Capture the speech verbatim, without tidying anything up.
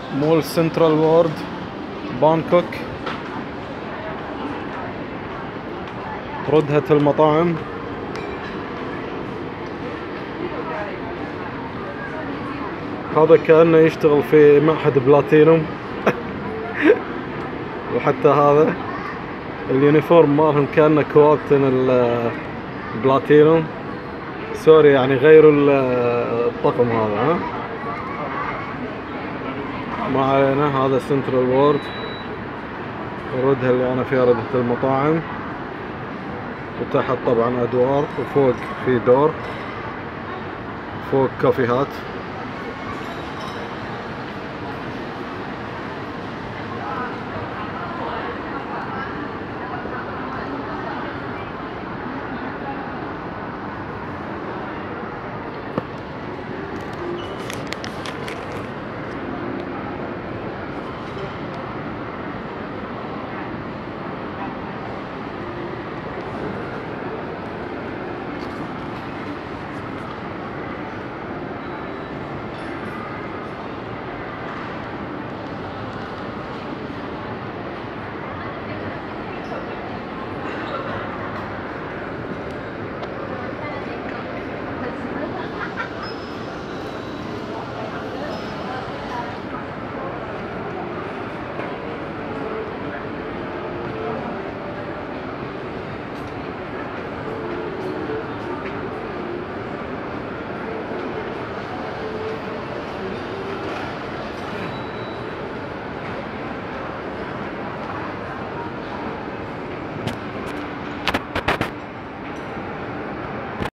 مول سنترال وورد بانكوك، ردهة المطاعم. هذا كأنه يشتغل في معهد بلاتينوم. وحتى هذا اليونيفورم مالهم كأنه كوابتن البلاتينوم. سوري يعني غيروا الطقم هذا. ها ما علينا. هذا سنترال وورد، ردها اللي انا فيها ردة المطاعم، وتحت طبعا ادوار، وفوق في دور، فوق كافيهات.